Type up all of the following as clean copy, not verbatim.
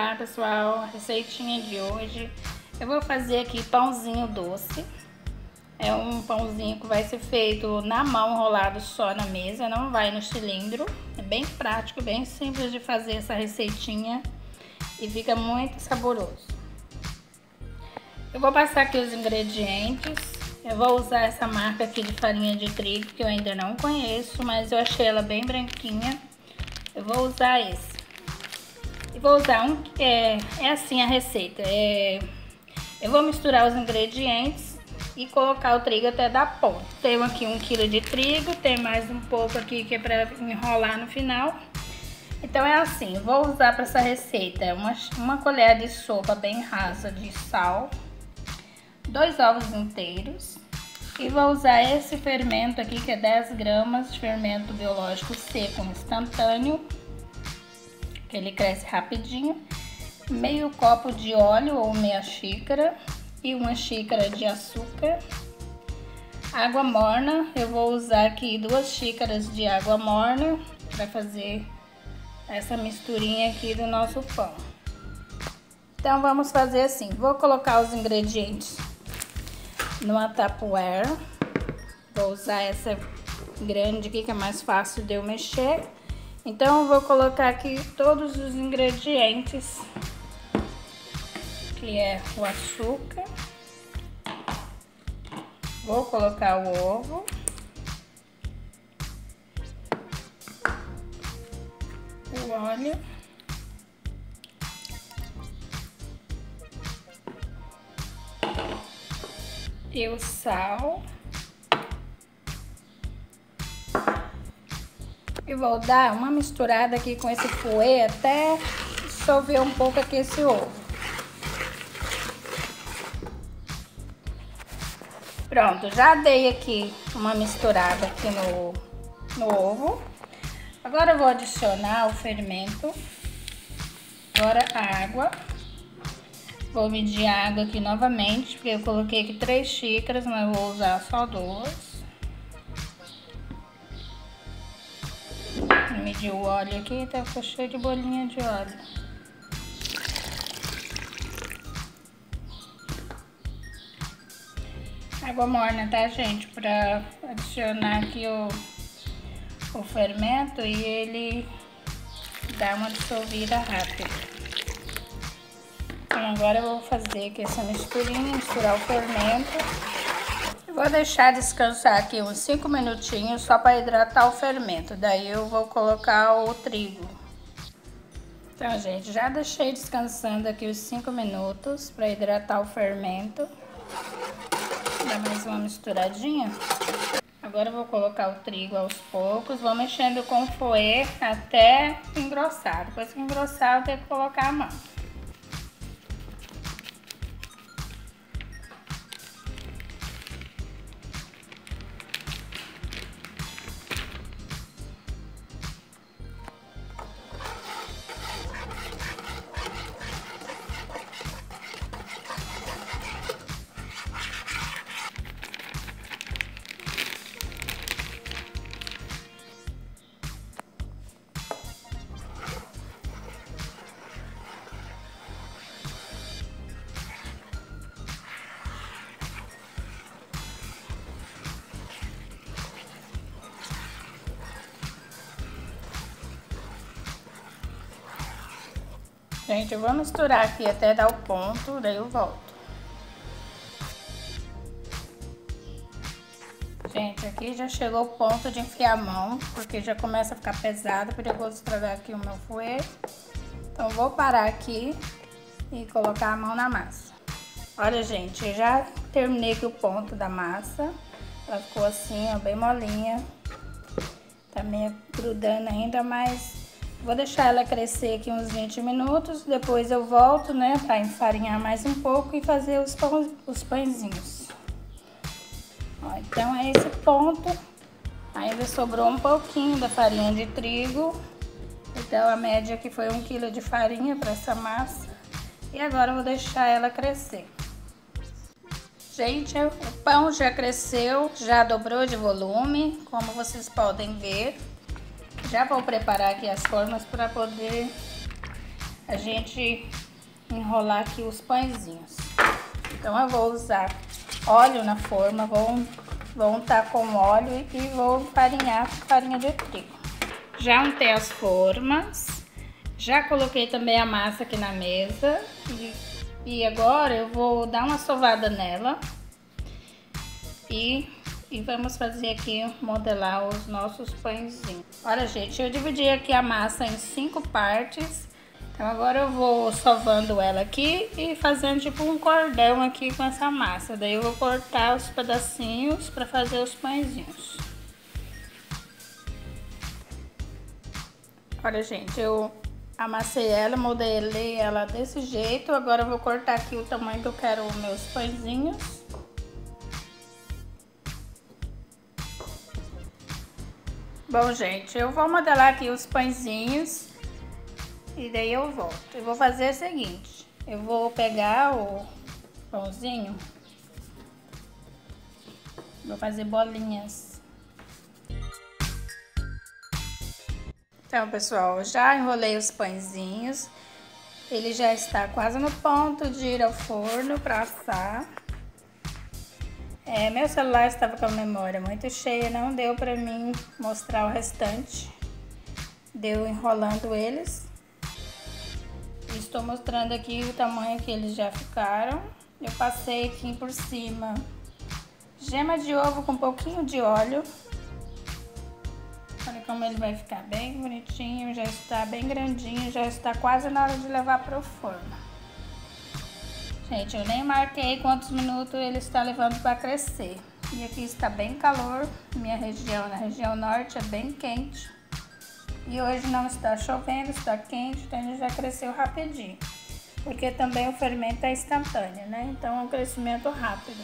Olá pessoal, a receitinha de hoje eu vou fazer aqui pãozinho doce. É um pãozinho que vai ser feito na mão, enrolado só na mesa, não vai no cilindro. É bem prático, bem simples de fazer essa receitinha e fica muito saboroso. Eu vou passar aqui os ingredientes. Eu vou usar essa marca aqui de farinha de trigo que eu ainda não conheço, mas eu achei ela bem branquinha. Eu vou usar esse. E vou usar assim a receita. Eu vou misturar os ingredientes e colocar o trigo até dar ponto. Tenho aqui 1 kg de trigo, tem mais um pouco aqui que é para enrolar no final. Então é assim, vou usar para essa receita uma colher de sopa bem rasa de sal, 2 ovos inteiros e vou usar esse fermento aqui que é 10 gramas de fermento biológico seco instantâneo, que ele cresce rapidinho, meio copo de óleo ou meia xícara e 1 xícara de açúcar, água morna. Eu vou usar aqui 2 xícaras de água morna para fazer essa misturinha aqui do nosso pão. Então vamos fazer assim, vou colocar os ingredientes numa Tupperware. Vou usar essa grande aqui que é mais fácil de eu mexer. Então eu vou colocar aqui todos os ingredientes, que é o açúcar, vou colocar o ovo, o óleo, e o sal. E vou dar uma misturada aqui com esse fouet até dissolver um pouco aqui esse ovo. Pronto, já dei aqui uma misturada aqui no ovo. Agora eu vou adicionar o fermento. Agora a água. Vou medir a água aqui novamente, porque eu coloquei aqui 3 xícaras, mas vou usar só 2. Medir o óleo aqui, tá cheio de bolinha de óleo. Água morna, tá, gente? Pra adicionar aqui o fermento e ele dá uma dissolvida rápida. Então agora eu vou fazer aqui essa misturinha, misturar o fermento. Vou deixar descansar aqui uns 5 minutinhos só para hidratar o fermento. Daí eu vou colocar o trigo. Então, gente, já deixei descansando aqui os 5 minutos para hidratar o fermento. Dá mais uma misturadinha. Agora eu vou colocar o trigo aos poucos. Vou mexendo com o fouet até engrossar. Depois que engrossar, eu tenho que colocar a mão. Gente, eu vou misturar aqui até dar o ponto, daí eu volto. Gente, aqui já chegou o ponto de enfiar a mão, porque já começa a ficar pesado, perigoso estragar aqui o meu fouet. Então vou parar aqui e colocar a mão na massa. Olha, gente, eu já terminei aqui o ponto da massa. Ela ficou assim, ó, bem molinha. Tá meio grudando ainda, mas vou deixar ela crescer aqui uns 20 minutos, depois eu volto, né, para enfarinhar mais um pouco e fazer os pãezinhos. Ó, então é esse ponto. Ainda sobrou um pouquinho da farinha de trigo. Então a média aqui foi 1 kg de farinha para essa massa. E agora eu vou deixar ela crescer. Gente, o pão já cresceu, já dobrou de volume, como vocês podem ver. Já vou preparar aqui as formas para poder a gente enrolar aqui os pãezinhos. Então eu vou usar óleo na forma, vou untar com óleo e vou farinhar com farinha de trigo. Já untei as formas, já coloquei também a massa aqui na mesa e agora eu vou dar uma sovada nela e vamos fazer aqui, modelar os nossos pãezinhos. Olha, gente, eu dividi aqui a massa em 5 partes. Então agora eu vou sovando ela aqui e fazendo tipo um cordão aqui com essa massa. Daí eu vou cortar os pedacinhos para fazer os pãezinhos. Olha, gente, eu amassei ela, modelei ela desse jeito. Agora eu vou cortar aqui o tamanho que eu quero os meus pãezinhos. Bom, gente, eu vou modelar aqui os pãezinhos e daí eu volto. Eu vou fazer o seguinte, eu vou pegar o pãozinho, vou fazer bolinhas. Então, pessoal, eu já enrolei os pãezinhos, ele já está quase no ponto de ir ao forno para assar. Meu celular estava com a memória muito cheia, não deu para mim mostrar o restante. Deu enrolando eles. Estou mostrando aqui o tamanho que eles já ficaram. Eu passei aqui por cima gema de ovo com um pouquinho de óleo. Olha como ele vai ficar bem bonitinho, já está bem grandinho, já está quase na hora de levar para o forno. Gente, eu nem marquei quantos minutos ele está levando para crescer. E aqui está bem calor, minha região, na região norte é bem quente. E hoje não está chovendo, está quente, então ele já cresceu rapidinho. Porque também o fermento é instantâneo, né? Então é um crescimento rápido.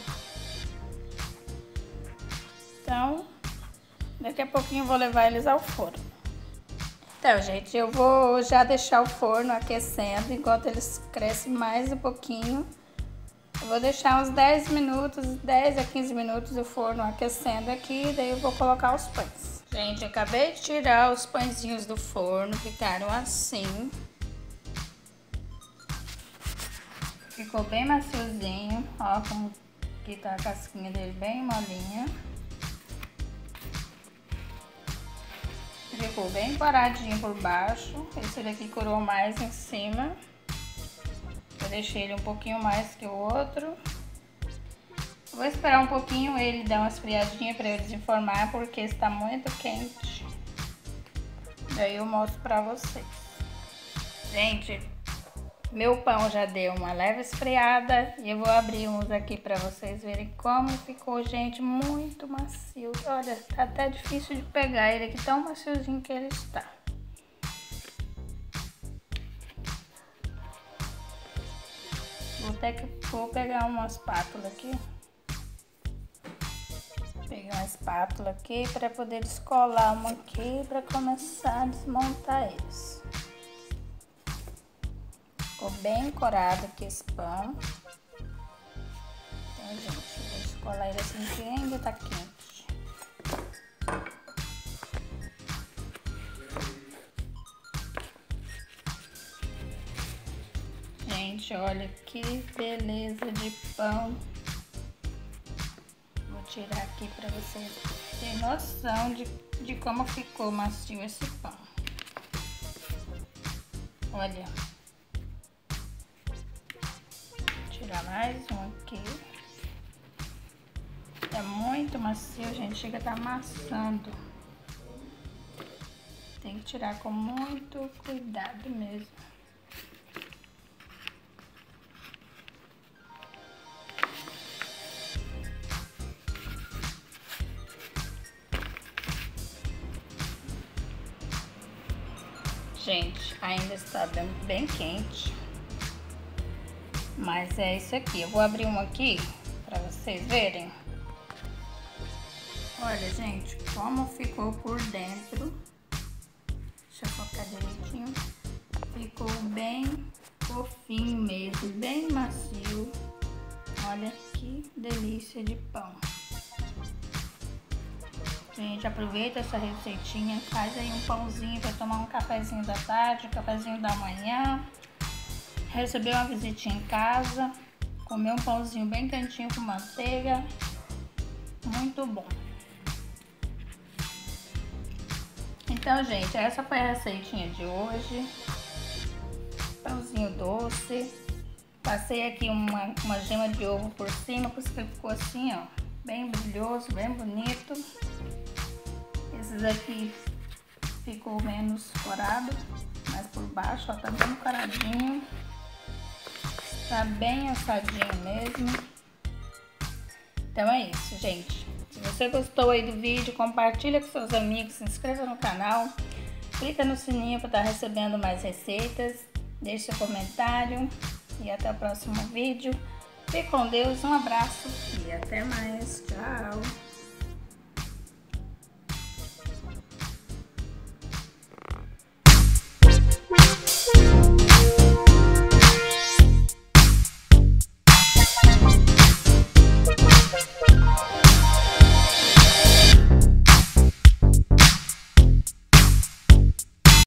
Então, daqui a pouquinho eu vou levar eles ao forno. Então, gente, eu vou já deixar o forno aquecendo enquanto eles crescem mais um pouquinho. Eu vou deixar uns 10 minutos, 10 a 15 minutos o forno aquecendo aqui, daí eu vou colocar os pães. Gente, eu acabei de tirar os pãezinhos do forno, ficaram assim. Ficou bem maciozinho, ó, como que tá a casquinha dele bem molinha. Ficou bem paradinho por baixo, esse daqui curou mais em cima. Eu deixei ele um pouquinho mais que o outro. Vou esperar um pouquinho ele dar uma esfriadinha para eu desenformar, porque está muito quente. Daí eu mostro pra vocês. Gente, meu pão já deu uma leve esfriada e eu vou abrir uns aqui pra vocês verem como ficou, gente, muito macio. Olha, tá até difícil de pegar ele aqui, tão maciozinho que ele está. Vou pegar uma espátula aqui. Peguei uma espátula aqui para poder descolar uma aqui para começar a desmontar eles. Ficou bem corado aqui esse pão. Então, gente, vou descolar ele assim que ainda tá quente. Gente, olha que beleza de pão. Vou tirar aqui para vocês terem noção de como ficou macio esse pão. Olha. Vou tirar mais um aqui. É muito macio, gente. Chega a estar amassando. Tem que tirar com muito cuidado mesmo. Gente, ainda está bem quente, mas é isso aqui. Eu vou abrir um aqui para vocês verem. Olha, gente, como ficou por dentro. Deixa eu focar direitinho. Ficou bem fofinho mesmo, bem macio. Olha que delícia de pão. Gente, aproveita essa receitinha, faz aí um pãozinho para tomar um cafezinho da tarde, um cafezinho da manhã. receber uma visitinha em casa, comer um pãozinho bem quentinho com manteiga, muito bom. Então, gente, essa foi a receitinha de hoje. Pãozinho doce. Passei aqui uma gema de ovo por cima, por isso que ele ficou assim, ó, bem brilhoso, bem bonito. Esses aqui ficou menos corado, mas por baixo, ó, tá bem coradinho. Tá bem assadinho mesmo. Então é isso, gente. Se você gostou aí do vídeo, compartilha com seus amigos, se inscreva no canal, clica no sininho para estar recebendo mais receitas, deixe seu comentário e até o próximo vídeo. Fique com Deus, um abraço e até mais. Tchau!